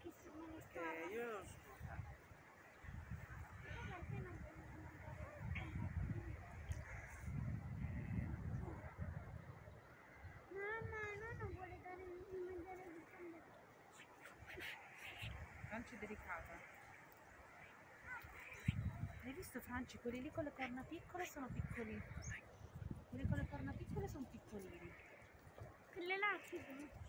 che se me ne sta. Perché io sono... Perché non voglio mangiare? Mamma, non vuole dare di mangiare il fondo. Franci è delicata. Hai visto Franci? Quelli lì con le corna piccole sono piccoli. Quelli con le corna piccole sono piccolini. Quelle là chiudono.